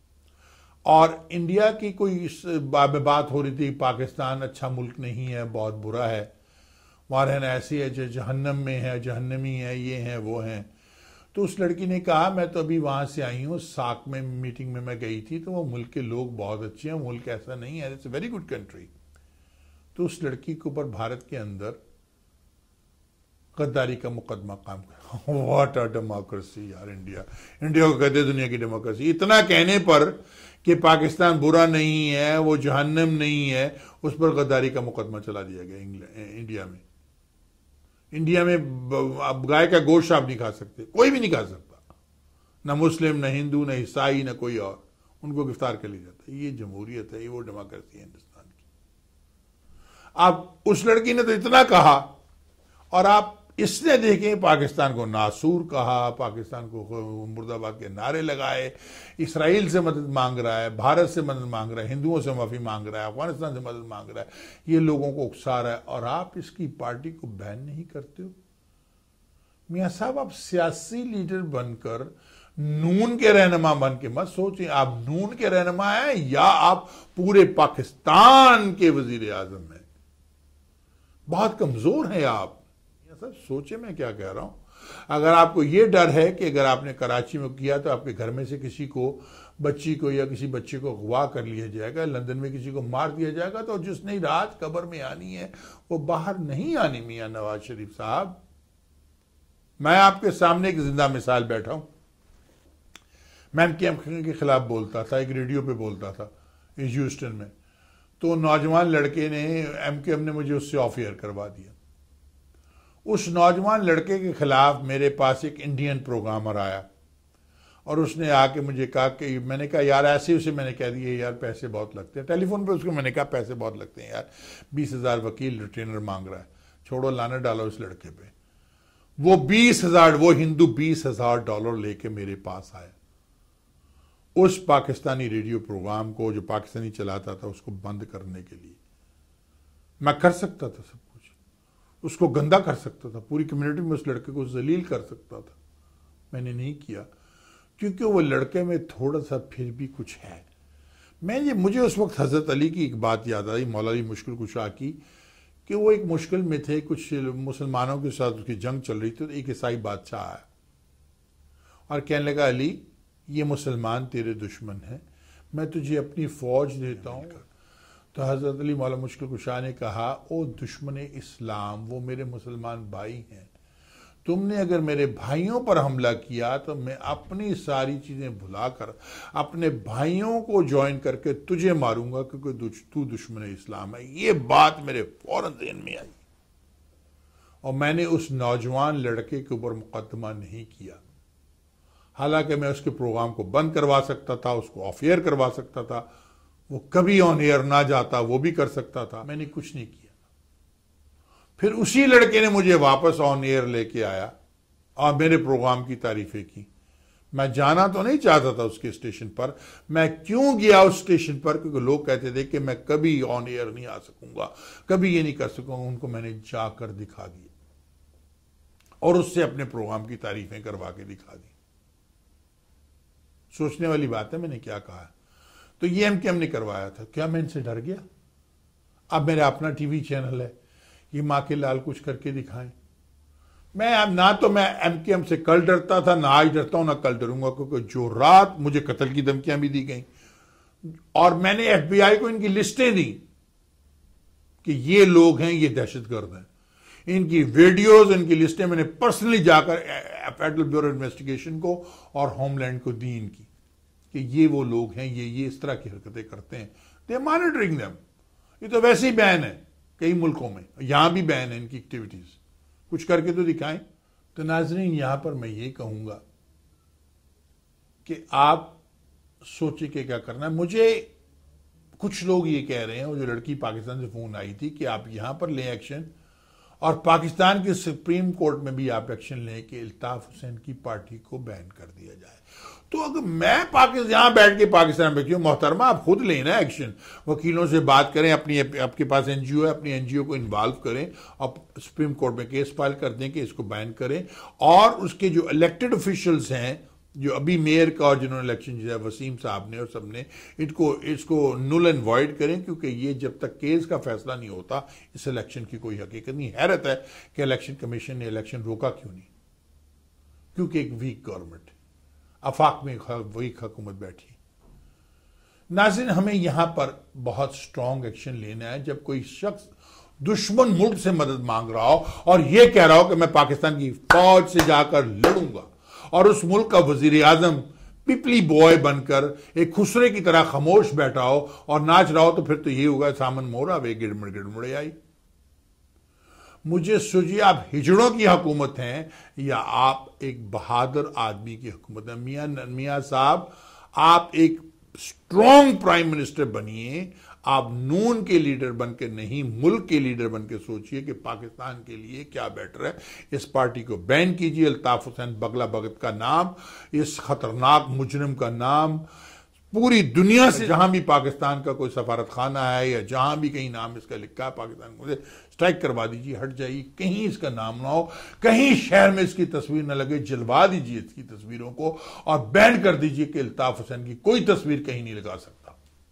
और इंडिया की कोई बात हो रही थी, पाकिस्तान अच्छा मुल्क नहीं है, बहुत बुरा है, वहाँ रहना ऐसी है जो जहन्नम में है, जहन्नमी है, ये हैं वो हैं। तो उस लड़की ने कहा मैं तो अभी वहां से आई हूँ, साक में मीटिंग में मैं गई थी, तो वो मुल्क के लोग बहुत अच्छे हैं, मुल्क ऐसा नहीं है, it's a very good country. तो उस लड़की के ऊपर भारत के अंदर गद्दारी का मुकदमा काम कर। व्हाट अ डेमोक्रेसी यार, इंडिया को कहते दुनिया की डेमोक्रेसी। इतना कहने पर कि पाकिस्तान बुरा नहीं है, वो जहन्नम नहीं है, उस पर गद्दारी का मुकदमा चला दिया गया इंडिया में। इंडिया में अब गाय का गोश्त आप नहीं खा सकते, कोई भी नहीं खा सकता, ना मुस्लिम, ना हिंदू, ना ईसाई, ना कोई और। उनको गिरफ्तार कर लिया जाता है। ये जमहूरियत है, ये वो डेमोक्रेसी है हिंदुस्तान की। अब उस लड़की ने तो इतना कहा, और आप इसने देखें पाकिस्तान को नासूर कहा, पाकिस्तान को मुर्दाबाद के नारे लगाए, इसराइल से मदद मांग रहा है, भारत से मदद मांग रहा है, हिंदुओं से माफी मांग रहा है, अफगानिस्तान से मदद मांग रहा है, ये लोगों को उकसा रहा है, और आप इसकी पार्टी को बैन नहीं करते हो। मियां साहब, आप सियासी लीडर बनकर नून के रहनुमा बन के मत सोचें आप नून के रहनुमा हैं या आप पूरे पाकिस्तान के वजीर आजम हैं। बहुत कमजोर हैं आप। सब सोचे मैं क्या कह रहा हूं। अगर आपको ये डर है कि अगर आपने कराची में किया तो आपके घर में से किसी को, बच्ची को या किसी बच्चे को अगवा कर लिया जाएगा, लंदन में किसी को मार दिया जाएगा, तो जिसने रात कब्र में आनी है वो बाहर नहीं आनी। मियां नवाज शरीफ साहब, मैं आपके सामने एक जिंदा मिसाल बैठा हूं। मैं एमकेएम के खिलाफ बोलता था, एक रेडियो पे बोलता था ह्यूस्टन में, तो नौजवान लड़के ने, एमकेएम ने मुझे उससे ऑफ एयर करवा दिया। उस नौजवान लड़के के खिलाफ मेरे पास एक इंडियन प्रोग्रामर आया और उसने आके मुझे कहा कि, मैंने कहा यार ऐसे, उसे मैंने कह दिया यार पैसे बहुत लगते हैं, टेलीफोन पे उसको मैंने कहा पैसे बहुत लगते हैं यार, 20,000 वकील रिटेनर मांग रहा है, छोड़ो, लाने डालो इस लड़के पे। वो 20,000, वो हिंदू $20,000 लेके मेरे पास आया। उस पाकिस्तानी रेडियो प्रोग्राम को जो पाकिस्तानी चलाता था उसको बंद करने के लिए। मैं कर सकता था सब कुछ, उसको गंदा कर सकता था, पूरी कम्युनिटी में उस लड़के को जलील कर सकता था, मैंने नहीं किया क्योंकि वो लड़के में थोड़ा सा फिर भी कुछ है। मुझे उस वक्त हजरत अली की एक बात याद आई, मौलवी मुश्किल कुशा की, कि वो एक मुश्किल में थे, कुछ मुसलमानों के साथ उसकी जंग चल रही थी, तो एक ईसाई बादशाह आया और कहने लगा, अली ये मुसलमान तेरे दुश्मन हैं, मैं तुझे अपनी फौज देता हूँ। तो हजरत अली मौला मुश्किल कुशा ने कहा, ओ दुश्मन इस्लाम, वो मेरे मुसलमान भाई हैं, तुमने अगर मेरे भाइयों पर हमला किया तो मैं अपनी सारी चीजें भुलाकर अपने भाइयों को ज्वाइन करके तुझे मारूंगा, क्योंकि तू दुश्मन इस्लाम है। ये बात मेरे फौरन ज़हन में आई और मैंने उस नौजवान लड़के के ऊपर मुकदमा नहीं किया। हालांकि मैं उसके प्रोग्राम को बंद करवा सकता था, उसको ऑफ एयर करवा सकता था, वो कभी ऑन एयर ना जाता, वो भी कर सकता था, मैंने कुछ नहीं किया। फिर उसी लड़के ने मुझे वापस ऑन एयर लेके आया और मेरे प्रोग्राम की तारीफें की। मैं जाना तो नहीं चाहता था उसके स्टेशन पर, मैं क्यों गया उस स्टेशन पर, क्योंकि लोग कहते थे कि मैं कभी ऑन एयर नहीं आ सकूंगा, कभी ये नहीं कर सकूंगा। उनको मैंने जाकर दिखा दिया और उससे अपने प्रोग्राम की तारीफें करवा के दिखा दी। सोचने वाली बात है मैंने क्या कहा। तो ये एमकेएम ने करवाया था, क्या मैं इनसे डर गया? अब मेरा अपना टीवी चैनल है, ये मां के लाल कुछ करके दिखाएं। मैं ना तो मैं एमकेएम से कल डरता था, ना आज डरता हूं, ना कल डरूंगा, क्योंकि जो रात मुझे कत्ल की धमकियां भी दी गई और मैंने एफबीआई को इनकी लिस्टें दी कि ये लोग हैं, ये दहशतगर्द हैं, इनकी वीडियोस, इनकी लिस्टें मैंने पर्सनली जाकर फेडरल ब्यूरो इन्वेस्टिगेशन को और होमलैंड को दी इनकी, कि ये वो लोग हैं, ये इस तरह की हरकतें करते हैं, दे मॉनिटरिंग देम। ये तो वैसे ही बैन है कई मुल्कों में, यहां भी बैन है इनकी एक्टिविटीज, कुछ करके तो दिखाएं। तो नाज़रीन, यहां पर मैं ये कहूंगा कि आप सोचिए कि क्या करना है। मुझे कुछ लोग ये कह रहे हैं, वो जो लड़की पाकिस्तान से फोन आई थी, कि आप यहां पर लें एक्शन और पाकिस्तान के सुप्रीम कोर्ट में भी आप एक्शन लें कि इल्ताफ हुसैन की पार्टी को बैन कर दिया जाए। तो अगर मैं पाकिस्तान यहां बैठ के पाकिस्तान में क्यों, मोहतरमा आप खुद लेना एक्शन, वकीलों से बात करें, अपनी आपके पास एनजीओ है, अपनी एनजीओ को इन्वॉल्व करें और सुप्रीम कोर्ट में केस फाइल कर दें कि इसको बैन करें। और उसके जो इलेक्टेड ऑफिशियल्स हैं, जो अभी मेयर का और जिन्होंने इलेक्शन जिया, वसीम साहब ने और सबने, इसको नुल एंड वॉइड करें, क्योंकि ये जब तक केस का फैसला नहीं होता इस इलेक्शन की कोई हकीकत नहीं। हैरत है कि इलेक्शन कमीशन ने इलेक्शन रोका क्यों नहीं, क्योंकि एक वीक गवर्नमेंट, आफाक में वीक हुकूमत बैठी। नाज़रीन, हमें यहां पर बहुत स्ट्रांग एक्शन लेना है। जब कोई शख्स दुश्मन मुल्क से मदद मांग रहा हो और यह कह रहा हो कि मैं पाकिस्तान की फौज से जाकर लड़ूंगा, और उस मुल्क का वजीर आजम पिपली बॉय बनकर एक खुसरे की तरह खामोश बैठा हो और नाच रहा हो, तो फिर तो ये होगा सामन मोरा वे गिड़मड़ गिड़मड़े आई। मुझे सोचिए, आप हिजड़ों की हुकूमत हैं या आप एक बहादुर आदमी की हुकूमत है। मियां साहब, आप एक स्ट्रॉन्ग प्राइम मिनिस्टर बनिए। आप नून के लीडर बन के नहीं, मुल्क के लीडर बन के सोचिए कि पाकिस्तान के लिए क्या बेटर है। इस पार्टी को बैन कीजिए। अल्ताफ हुसैन बगला भगत का नाम, इस खतरनाक मुजरिम का नाम पूरी दुनिया से, जहां भी पाकिस्तान का कोई सफारत खाना है या जहां भी कहीं नाम इसका लिखा है पाकिस्तान को, स्ट्राइक करवा दीजिए, हट जाइए, कहीं इसका नाम ना हो, कहीं शहर में इसकी तस्वीर ना लगे, जलवा दीजिए इसकी तस्वीरों को और बैन कर दीजिए कि अल्ताफ हुसैन की कोई तस्वीर कहीं नहीं लगा सकता।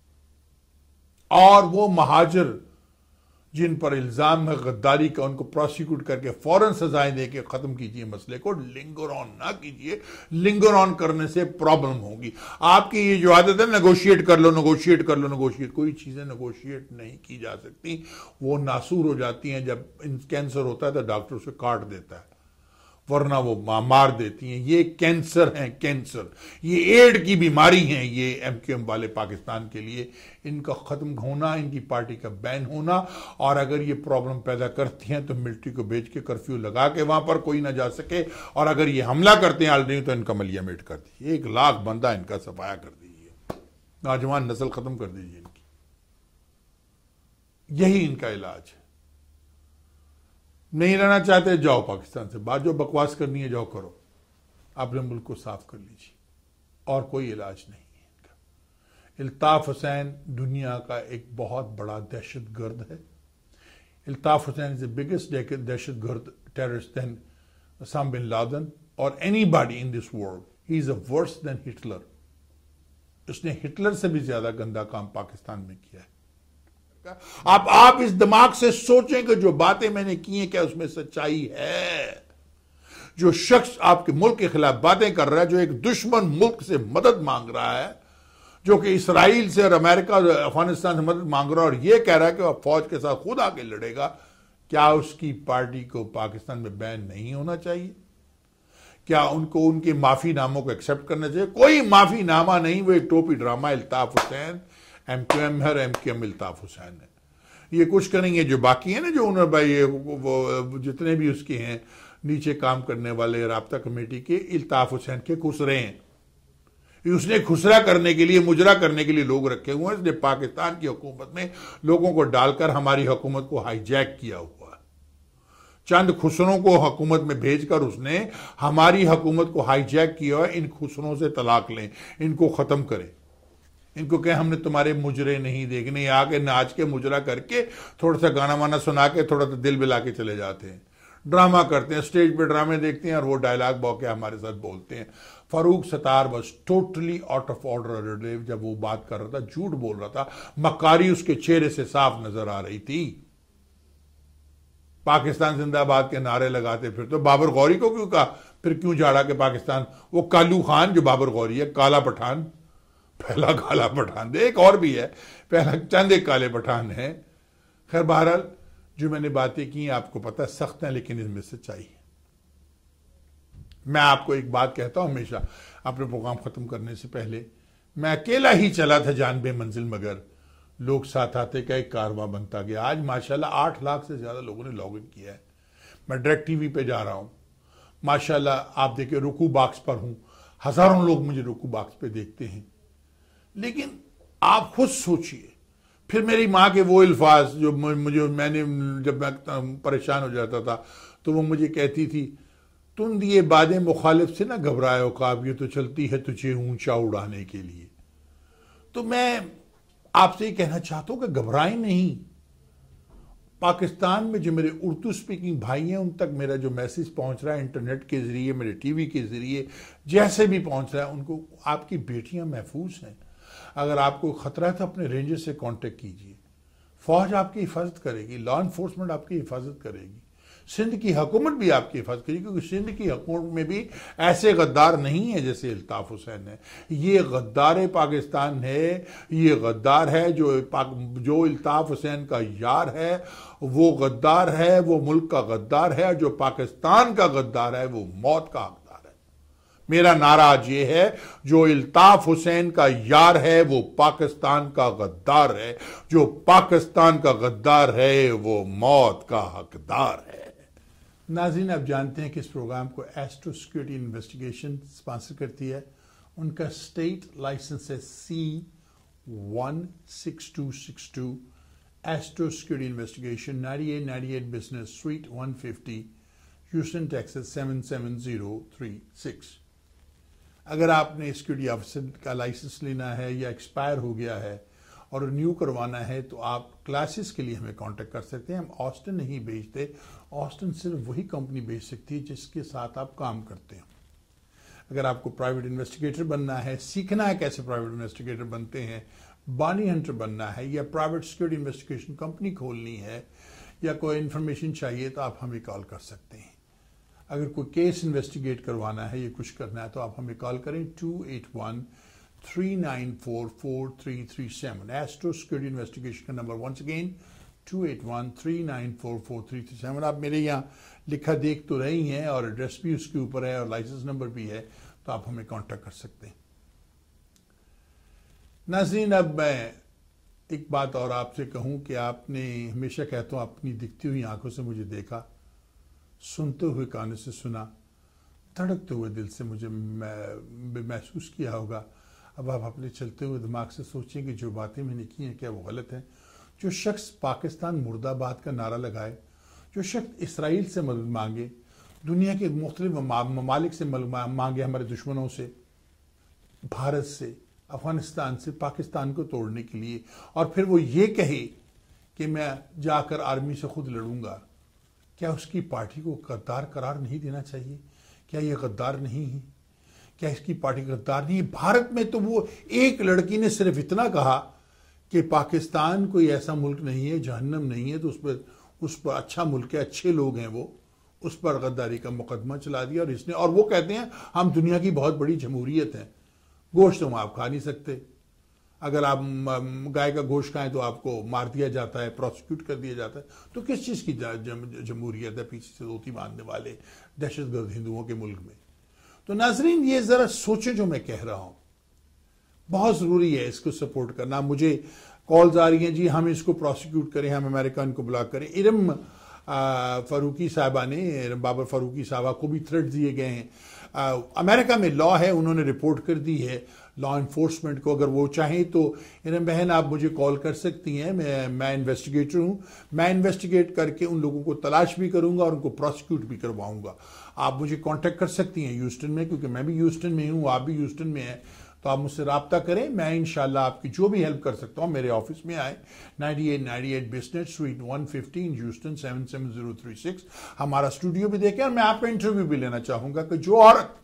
और वो महाजिर जिन पर इल्जाम है गद्दारी का, उनको प्रोसिक्यूट करके फौरन सजाएं देके खत्म कीजिए मसले को, लिंगर ऑन ना कीजिए। लिंगर ऑन करने से प्रॉब्लम होगी। आपकी ये जो आदत है नेगोशिएट कर लो, नेगोशिएट कर लो, नेगोशिएट, कोई चीजें नेगोशिएट नहीं की जा सकती, वो नासूर हो जाती हैं। जब कैंसर होता है तो डॉक्टर उसे काट देता है, वरना वो मार देती हैं। ये कैंसर है, कैंसर, ये एड की बीमारी है ये एमक्यूएम वाले पाकिस्तान के लिए। इनका खत्म होना, इनकी पार्टी का बैन होना, और अगर ये प्रॉब्लम पैदा करती हैं तो मिलिट्री को भेज के कर्फ्यू लगा के वहां पर कोई ना जा सके, और अगर ये हमला करते हैं ऑलरेडी तो इनका मलिया मेट कर दीजिए। 1 लाख बंदा इनका सफाया कर दीजिए, नौजवान नस्ल खत्म कर दीजिए इनकी। यही इनका इलाज है। नहीं रहना चाहते जाओ पाकिस्तान से बाहर, जो बकवास करनी है जाओ करो, अपने मुल्क को साफ कर लीजिए, और कोई इलाज नहीं है इनका। अल्ताफ हुसैन दुनिया का एक बहुत बड़ा दहशतगर्द है। Altaf Hussain is the biggest दहशतगर्द terrorist than Osama bin Laden और anybody in this world. He is worse than Hitler. उसने हिटलर से भी ज्यादा गंदा काम पाकिस्तान में किया है। आप इस दिमाग से सोचें कि जो बातें मैंने की हैं क्या उसमें सच्चाई है। जो शख्स आपके मुल्क के खिलाफ बातें कर रहा है, जो एक दुश्मन मुल्क से मदद मांग रहा है, जो कि इसराइल से और अमेरिका और अफगानिस्तान से मदद मांग रहा है, और यह कह रहा है कि वह फौज के साथ खुद आके लड़ेगा, क्या उसकी पार्टी को पाकिस्तान में बैन नहीं होना चाहिए? क्या उनको उनके माफीनामों को एक्सेप्ट करना चाहिए? कोई माफीनामा नहीं, वो एक टोपी ड्रामा। अल्ताफ हुसैन एमक्यूएम है और एमक्यूएम अल्ताफ हुसैन है। ये कुछ करेंगे जो बाकी है ना, जो उन्होंने भाई वो जितने भी उसके हैं नीचे काम करने वाले राब्ता कमेटी के, अल्ताफ हुसैन के खुसरे हैं। उसने खुसरा करने के लिए, मुजरा करने के लिए लोग रखे हुए हैं। इसने पाकिस्तान की हुकूमत में लोगों को डालकर हमारी हुकूमत को हाईजैक किया हुआ है। चंद खुसरों को हुकूमत में भेजकर उसने हमारी हुकूमत को हाईजैक किया है। इन खुसरों से तलाक लें, इनको खत्म करें। इनको कहें हमने तुम्हारे मुजरे नहीं देखने, आके नाच के मुजरा करके थोड़ा सा गाना वाना सुना के थोड़ा सा दिल बिला के चले जाते हैं, ड्रामा करते हैं, स्टेज पे ड्रामे देखते हैं और वो डायलॉग बॉके हमारे साथ बोलते हैं। फारूक सत्तार बस टोटली आउट ऑफ ऑर्डर जब वो बात कर रहा था, झूठ बोल रहा था, मक्कारी उसके चेहरे से साफ नजर आ रही थी। पाकिस्तान जिंदाबाद के नारे लगाते फिर तो बाबर गौरी को क्यों कहा, फिर क्यों झाड़ा के पाकिस्तान, वो कालू खान जो बाबर गौरी है, काला पठान, पहला काला पठान दे, एक और भी है, पहला चंद एक काले पठान है। खैर बहरहाल जो मैंने बातें की आपको पता है सख्त है, लेकिन इसमें सच्चाई है। मैं आपको एक बात कहता हूं हमेशा अपने प्रोग्राम खत्म करने से पहले, मैं अकेला ही चला था जानबे मंजिल, मगर लोग साथ आते का एक कारवां बनता गया। आज माशाल्लाह 8 लाख से ज्यादा लोगों ने लॉग इन किया है। मैं डायरेक्ट टीवी पे जा रहा हूं, माशाल्लाह आप देखिए रुकू बॉक्स पर हूं, हजारों लोग मुझे रुकू बॉक्स पे देखते हैं। लेकिन आप खुद सोचिए, फिर मेरी माँ के वो अल्फाज जो मैंने जब मैं परेशान हो जाता था तो वो मुझे कहती थी, तुम ये बातें मुखालिफ से ना घबराओ काब, ये तो चलती है तुझे ऊंचा उड़ाने के लिए। तो मैं आपसे ये कहना चाहता हूं कि घबराएं नहीं। पाकिस्तान में जो मेरे उर्दू स्पीकिंग भाई हैं उन तक मेरा जो मैसेज पहुंच रहा है इंटरनेट के जरिए, मेरे टीवी के जरिए, जैसे भी पहुंच रहा है, उनको आपकी बेटियां महफूज हैं। अगर आपको खतरा है तो अपने रेंजर से कांटेक्ट कीजिए। फौज आपकी हिफाजत करेगी, लॉ इन्फोर्समेंट आपकी हिफाजत करेगी, सिंध की हुकूमत भी आपकी हिफाजत करेगी, क्योंकि सिंध की हुकूमत में भी ऐसे गद्दार नहीं है जैसे अल्ताफ हुसैन है। ये गद्दार पाकिस्तान है, ये गद्दार है जो अल्ताफ हुसैन का यार है, वो गद्दार है, वो मुल्क का गद्दार है। जो पाकिस्तान का गद्दार है वो मौत का हकदार है। मेरा नारा आज ये है, जो अल्ताफ हुसैन का यार है वो पाकिस्तान का गद्दार है, जो पाकिस्तान का गद्दार है वो मौत का हकदार है। नाज़रीन, आप जानते हैं कि इस प्रोग्राम को एस्ट्रो सिक्योरिटी इन्वेस्टिगेशन स्पॉन्सर करती है। उनका स्टेट लाइसेंस है C 16262 Astro Security Investigation, 9898 Business Suite 150, Houston, Texas 77036। अगर आपने सिक्योरिटी ऑफिसर का लाइसेंस लेना है या एक्सपायर हो गया है और रिन्यू करवाना है तो आप क्लासेस के लिए हमें कांटेक्ट कर सकते हैं। हम ऑस्टिन नहीं भेजते, ऑस्टिन सिर्फ वही कंपनी भेज सकती है जिसके साथ आप काम करते हैं। अगर आपको प्राइवेट इन्वेस्टिगेटर बनना है, सीखना है कैसे प्राइवेट इन्वेस्टिगेटर बनते हैं, बानी हंटर बनना है, या प्राइवेट सिक्योरिटी इन्वेस्टिगेशन कंपनी खोलनी है, या कोई इन्फॉर्मेशन चाहिए तो आप हमें कॉल कर सकते हैं। अगर कोई केस इन्वेस्टिगेट करवाना है या कुछ करना है तो आप हमें कॉल करें 281-394-4337। एस्ट्रो सिक्योरिटी इन्वेस्टिगेशन का नंबर वंस अगेन 281-394-4337। आप मेरे यहाँ लिखा देख तो रही हैं और एड्रेस भी उसके ऊपर है और लाइसेंस नंबर भी है, तो आप हमें कांटेक्ट कर सकते हैं। नाज़रीन, अब मैं एक बात और आपसे कहूं कि आपने हमेशा कहता हूं अपनी दिखती हुई आंखों से मुझे देखा, सुनते हुए कानों से सुना, धड़कते हुए दिल से मुझे महसूस किया होगा। अब आप अपने चलते हुए दिमाग से सोचें कि जो बातें मैंने की हैं क्या वो गलत हैं। जो शख्स पाकिस्तान मुर्दाबाद का नारा लगाए, जो शख्स इसराइल से मदद मांगे, दुनिया के मुख्तलिफ ममालिक से मांगे, हमारे दुश्मनों से, भारत से, अफगानिस्तान से, पाकिस्तान को तोड़ने के लिए, और फिर वो ये कहे कि मैं जाकर आर्मी से खुद लड़ूंगा, क्या उसकी पार्टी को गद्दार करार नहीं देना चाहिए? क्या ये गद्दार नहीं है? क्या इसकी पार्टी गद्दार नहीं है? भारत में तो वो एक लड़की ने सिर्फ इतना कहा कि पाकिस्तान कोई ऐसा मुल्क नहीं है, जहन्नम नहीं है, तो उस पर अच्छा मुल्क है, अच्छे लोग हैं, वो उस पर गद्दारी का मुकदमा चला दिया। और इसने, और वो कहते हैं हम दुनिया की बहुत बड़ी जमहूरियत हैं, गोश्त तो आप खा नहीं सकते, अगर आप गाय का गोश्त खाएं तो आपको मार दिया जाता है, प्रोसिक्यूट कर दिया जाता है, तो किस चीज़ की जमहूरियत है पीछे से धोती बांधने वाले दहशतगर्द हिंदुओं के मुल्क में? तो नाजरीन, ये ज़रा सोचें जो मैं कह रहा हूँ, बहुत ज़रूरी है इसको सपोर्ट करना। मुझे कॉल्स आ रही हैं, जी हम इसको प्रोसिक्यूट करें, हम अमेरिका इनको ब्लॉक करें। इरम फारूकी साहबा ने, बाबर फारूकी साहबा को भी थ्रेट दिए गए हैं। अमेरिका में लॉ है, उन्होंने रिपोर्ट कर दी है लॉ इन्फोर्समेंट को। अगर वो चाहें तो इरम बहन आप मुझे कॉल कर सकती हैं, मैं इन्वेस्टिगेटर हूँ, मैं इन्वेस्टिगेट करके उन लोगों को तलाश भी करूँगा और उनको प्रोसिक्यूट भी करवाऊँगा। आप मुझे कांटेक्ट कर सकती हैं ह्यूस्टन में, क्योंकि मैं भी ह्यूस्टन में हूँ, आप भी ह्यूस्टन में हैं, तो आप मुझसे रब्ता करें। मैं इंशाल्लाह आपकी जो भी हेल्प कर सकता हूँ, मेरे ऑफिस में आए, 9898 बिजनेस स्वीट 115 ह्यूस्टन 77036। हमारा स्टूडियो भी देखें, और मैं आपका इंटरव्यू भी लेना चाहूंगा कि जो औरत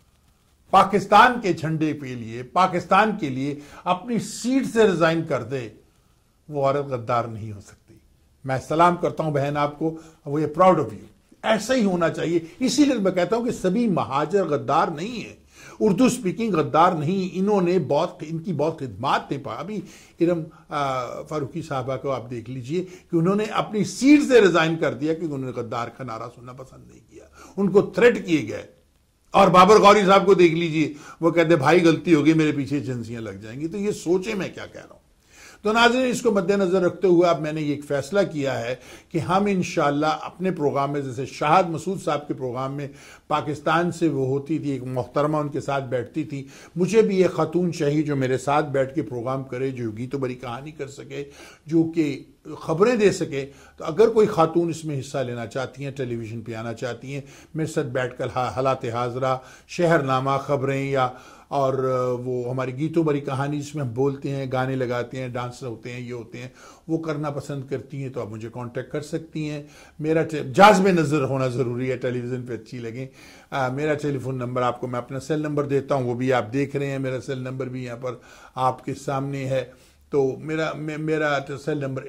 पाकिस्तान के झंडे के लिए, पाकिस्तान के लिए अपनी सीट से रिजाइन कर दे, वो औरत गद्दार नहीं हो सकती। मैं सलाम करता हूं बहन आपको, we are proud of you. ऐसा ही होना चाहिए। इसीलिए मैं कहता हूं कि सभी महाजर गद्दार नहीं है, उर्दू स्पीकिंग गद्दार नहीं, इन्होंने इनकी बहुत खिदमात थे। अभी इरम फारूकी साहबा को आप देख लीजिए कि उन्होंने अपनी सीट से रिजाइन कर दिया क्योंकि उन्होंने गद्दार का नारा सुनना पसंद नहीं किया, उनको थ्रेट किए गए। और बाबर गौरी साहब को देख लीजिए, वो कहते भाई गलती होगी, मेरे पीछे एजेंसियां लग जाएंगी। तो ये सोचे मैं क्या कह रहा हूं। तो नाज़रीन, इसको मद्देनजर रखते हुए अब मैंने ये एक फैसला किया है कि हम इंशाल्लाह अपने प्रोग्राम में, जैसे शाहद मसूद साहब के प्रोग्राम में पाकिस्तान से वो होती थी, एक मोहतरमा उनके साथ बैठती थी, मुझे भी एक खातून चाहिए जो मेरे साथ बैठ के प्रोग्राम करे, जो गीतों भरी कहानी कर सके, जो कि खबरें दे सके। तो अगर कोई खातून इसमें हिस्सा लेना चाहती हैं, टेलीविज़न पे आना चाहती हैं, मेरे साथ बैठकर हालात हाजरा, शहरनामा, खबरें, या और वो हमारी गीतों भरी कहानी जिसमें हम बोलते हैं, गाने लगाते हैं, डांस होते हैं, ये होते हैं, वो करना पसंद करती हैं, तो आप मुझे कांटेक्ट कर सकती हैं। मेरा जाज़्ब नज़र होना ज़रूरी है, टेलीविज़न पे अच्छी लगे। मेरा टेलीफोन नंबर आपको मैं अपना सेल नंबर देता हूँ, वो भी आप देख रहे हैं, मेरा सेल नंबर भी यहाँ पर आपके सामने है। तो मेरा सेल नंबर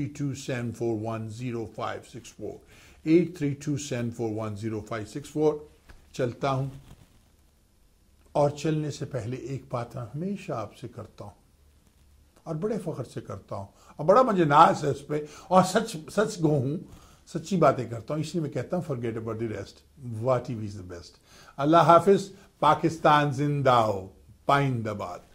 8327410564, 8327410564। चलता हूँ, और चलने से पहले एक बात मैं हमेशा आपसे करता हूँ और बड़े फख्र से करता हूँ, और बड़ा मुझे नाज है उस पर, और सच गो हूँ, सच्ची बातें करता हूँ, इसलिए मैं कहता हूँ फॉरगेट अबाउट द रेस्ट, वाह टीवी इज द बेस्ट। अल्लाह हाफिज। पाकिस्तान जिंदा हो, पाइंदाबाद।